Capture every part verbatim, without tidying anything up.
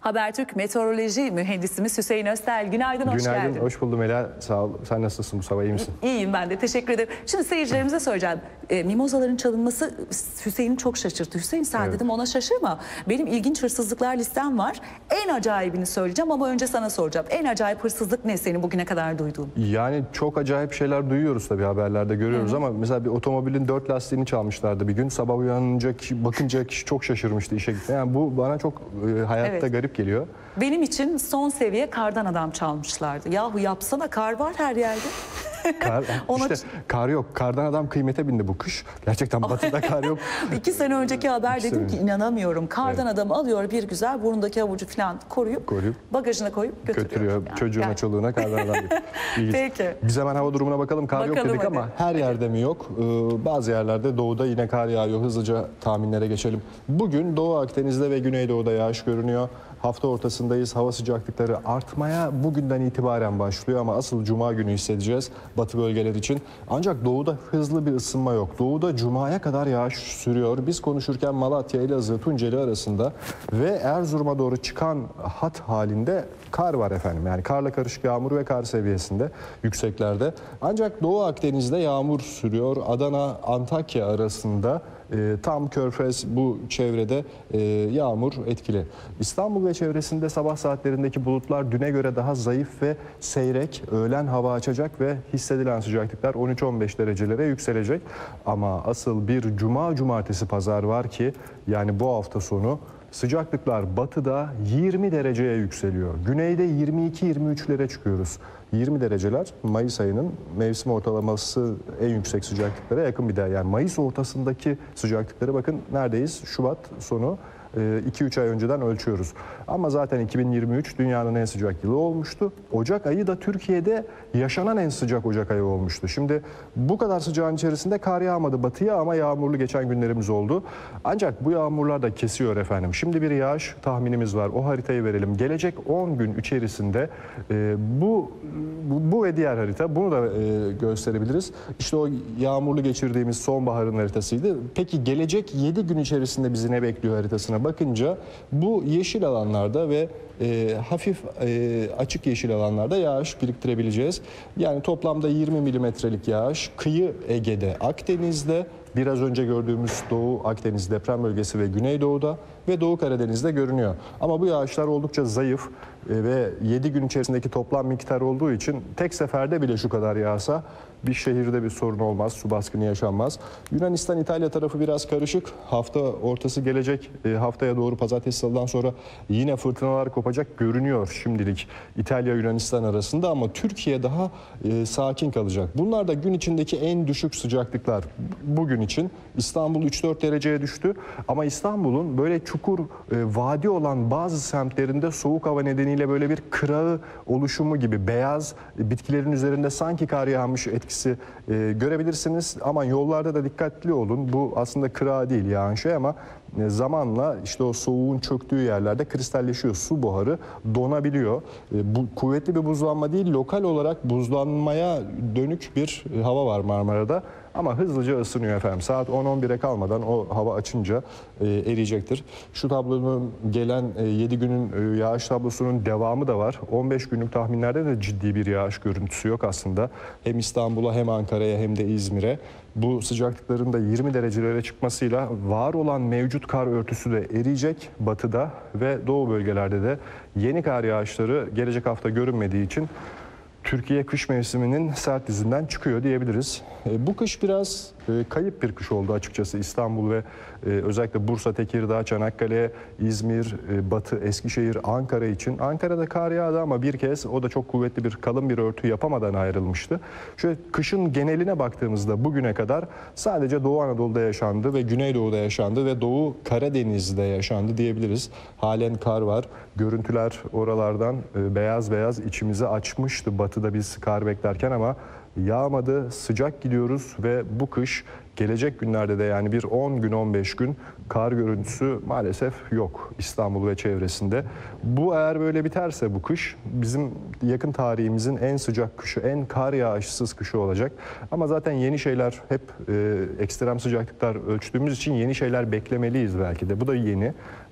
Habertürk Meteoroloji Mühendisimiz Hüseyin Öztel. Günaydın, hoş Günaydın, geldin. hoş buldum Ela. Sağ ol. Sen nasılsın bu sabah, iyi misin? İyiyim ben de, teşekkür ederim. Şimdi seyircilerimize söyleyeceğim. E, mimozaların çalınması Hüseyin'i çok şaşırttı. Hüseyin sen Evet. dedim ona şaşırma. Benim ilginç hırsızlıklar listem var. En acayibini söyleyeceğim ama önce sana soracağım. En acayip hırsızlık ne senin bugüne kadar duyduğun? Yani çok acayip şeyler duyuyoruz tabii, haberlerde görüyoruz. Hı hı. Ama mesela bir otomobilin dört lastiğini çalmışlardı bir gün. Sabah uyanınca kişi, bakınca kişi çok şaşırmıştı işe gitmeye. Yani bu bana çok e, hayatta Evet. garip geliyor. Benim için son seviye kardan adam çalmışlardı. Yahu yapsana, kar var her yerde. Kar, Ona... işte kar yok. Kardan adam kıymete bindi bu kış. Gerçekten batıda kar yok. İki sene önceki haber İki dedim ki inanamıyorum. Kardan evet. adamı alıyor bir güzel, burundaki havucu falan koruyup, koruyup bagajına koyup götürüyor. Götürüyor. Yani. Çocuğuna yani. Çoluğuna kardan adam gibi. Peki. Biz hemen hava durumuna bakalım. Kar bakalım yok dedik hadi. Ama her yerde mi yok? Ee, bazı yerlerde doğuda yine kar yağıyor. Hızlıca tahminlere geçelim. Bugün Doğu Akdeniz'de ve Güneydoğu'da yağış görünüyor. Hafta ortasındayız. Hava sıcaklıkları artmaya bugünden itibaren başlıyor ama asıl Cuma günü hissedeceğiz batı bölgeler için. Ancak doğuda hızlı bir ısınma yok. Doğuda Cuma'ya kadar yağış sürüyor. Biz konuşurken Malatya, Elazığ, Tunceli arasında ve Erzurum'a doğru çıkan hat halinde kar var efendim. Yani karla karışık yağmur ve kar seviyesinde yükseklerde. Ancak Doğu Akdeniz'de yağmur sürüyor. Adana, Antakya arasında E, tam Körfez bu çevrede e, yağmur etkili. İstanbul ve çevresinde sabah saatlerindeki bulutlar düne göre daha zayıf ve seyrek. Öğlen hava açacak ve hissedilen sıcaklıklar on üç on beş derecelere yükselecek. Ama asıl bir cuma, cumartesi, pazar var ki yani bu hafta sonu sıcaklıklar batıda yirmi dereceye yükseliyor. Güneyde yirmi iki yirmi üçlere çıkıyoruz. yirmi dereceler Mayıs ayının mevsim ortalaması en yüksek sıcaklıklara yakın bir değer. Yani Mayıs ortasındaki sıcaklıkları bakın neredeyiz? Şubat sonu iki üç ay önceden ölçüyoruz. Ama zaten iki bin yirmi üç dünyanın en sıcak yılı olmuştu. Ocak ayı da Türkiye'de yaşanan en sıcak Ocak ayı olmuştu. Şimdi bu kadar sıcağın içerisinde kar yağmadı batıya ama yağmurlu geçen günlerimiz oldu. Ancak bu yağmurlar da kesiyor efendim. Şimdi bir yağış tahminimiz var. O haritayı verelim. Gelecek on gün içerisinde e, bu, bu bu ve diğer harita, bunu da e, gösterebiliriz. İşte o yağmurlu geçirdiğimiz sonbaharın haritasıydı. Peki gelecek yedi gün içerisinde bizi ne bekliyor haritasına bakınca bu yeşil alanlarda ve e, hafif e, açık yeşil alanlarda yağış biriktirebileceğiz. Yani toplamda yirmi milimetrelik yağış kıyı Ege'de, Akdeniz'de, biraz önce gördüğümüz Doğu Akdeniz deprem bölgesi ve Güneydoğu'da ve Doğu Karadeniz'de görünüyor. Ama bu yağışlar oldukça zayıf ve yedi gün içerisindeki toplam miktar olduğu için tek seferde bile şu kadar yağsa bir şehirde bir sorun olmaz, su baskını yaşanmaz. Yunanistan, İtalya tarafı biraz karışık. Hafta ortası gelecek, haftaya doğru pazartesi salıdan sonra yine fırtınalar kopacak görünüyor şimdilik İtalya Yunanistan arasında ama Türkiye daha e, sakin kalacak. Bunlar da gün içindeki en düşük sıcaklıklar. Bugün için İstanbul üç dört dereceye düştü ama İstanbul'un böyle çukur, e, vadi olan bazı semtlerinde soğuk hava nedeniyle böyle bir kırağı oluşumu gibi beyaz e, bitkilerin üzerinde sanki kar yağmış etkisi e, görebilirsiniz. Ama yollarda da dikkatli olun. Bu aslında kırağı değil yağan şey ama e, zamanla işte o soğuğun çöktüğü yerlerde kristalleşiyor. Su buharı donabiliyor. E, bu kuvvetli bir buzlanma değil, lokal olarak buzlanmaya dönük bir e, hava var Marmara'da. Ama hızlıca ısınıyor efendim. Saat on on bire kalmadan o hava açınca e, eriyecektir. Şu tablonun gelen e, yedi günün e, yağış tablosunun devamı da var. on beş günlük tahminlerde de ciddi bir yağış görüntüsü yok aslında. Hem İstanbul'a hem Ankara'ya hem de İzmir'e. Bu sıcaklıkların da yirmi derecelere çıkmasıyla var olan mevcut kar örtüsü de eriyecek batıda ve doğu bölgelerde de yeni kar yağışları gelecek hafta görünmediği için Türkiye kış mevsiminin sert dizinden çıkıyor diyebiliriz. E, bu kış biraz e, kayıp bir kış oldu açıkçası İstanbul ve e, özellikle Bursa, Tekirdağ, Çanakkale, İzmir, e, Batı, Eskişehir, Ankara için. Ankara'da kar yağdı ama bir kez o da çok kuvvetli bir kalın bir örtü yapamadan ayrılmıştı. Şöyle kışın geneline baktığımızda bugüne kadar sadece Doğu Anadolu'da yaşandı ve Güneydoğu'da yaşandı ve Doğu Karadeniz'de yaşandı diyebiliriz. Halen kar var. Görüntüler oralardan e, beyaz beyaz içimizi açmıştı batıda biz kar beklerken ama yağmadı, sıcak gidiyoruz ve bu kış gelecek günlerde de yani bir on gün on beş gün kar görüntüsü maalesef yok İstanbul ve çevresinde. Bu eğer böyle biterse bu kış bizim yakın tarihimizin en sıcak kışı, en kar yağışsız kışı olacak. Ama zaten yeni şeyler hep e, ekstrem sıcaklıklar ölçtüğümüz için yeni şeyler beklemeliyiz belki de. Bu da yeni.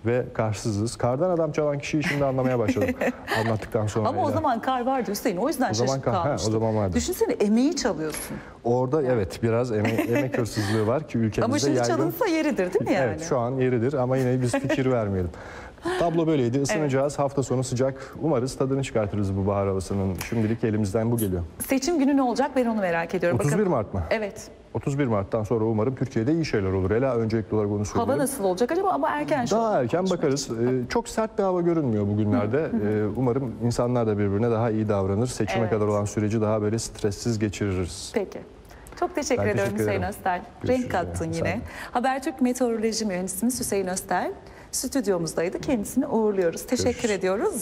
ve karsızız. Kardan adam çalan kişiyi şimdi anlamaya başladım anlattıktan sonra. Ama o zaman kar vardı Hüseyin. O yüzden O zaman şaşırıp kar- ha, kalmıştım. o zaman vardı. Düşünsene, emeği çalıyorsun. Orada evet biraz emek, emek hırsızlığı var ki ülkemizde Ama şimdi yaygın. çalınsa yeridir değil mi yani? Evet, şu an yeridir ama yine biz fikir vermeyelim. Tablo böyleydi. Isınacağız. Hafta sonu sıcak. Umarız tadını çıkartırız bu bahar havasının. Şimdilik elimizden bu geliyor. Seçim günü ne olacak, ben onu merak ediyorum. otuz bir Bakın- Mart mı? Evet. otuz bir Mart'tan sonra umarım Türkiye'de iyi şeyler olur. Ela öncelikli olarak onu söylüyorum. Hava nasıl olacak acaba, ama erken şu Daha an erken konuşmak bakarız. için. Ee, çok sert bir hava görünmüyor bugünlerde. Ee, umarım insanlar da birbirine daha iyi davranır. Seçime Evet. kadar olan süreci daha böyle stressiz geçiririz. Peki. Çok teşekkür Ben ediyorum teşekkür Hüseyin ederim. Öztel. Görüşürüz Renk kattın yine. yine. Sağ olun. Habertürk Meteoroloji Mühendisimiz Hüseyin Öztel stüdyomuzdaydı. Kendisini uğurluyoruz. Teşekkür Görüşürüz. ediyoruz.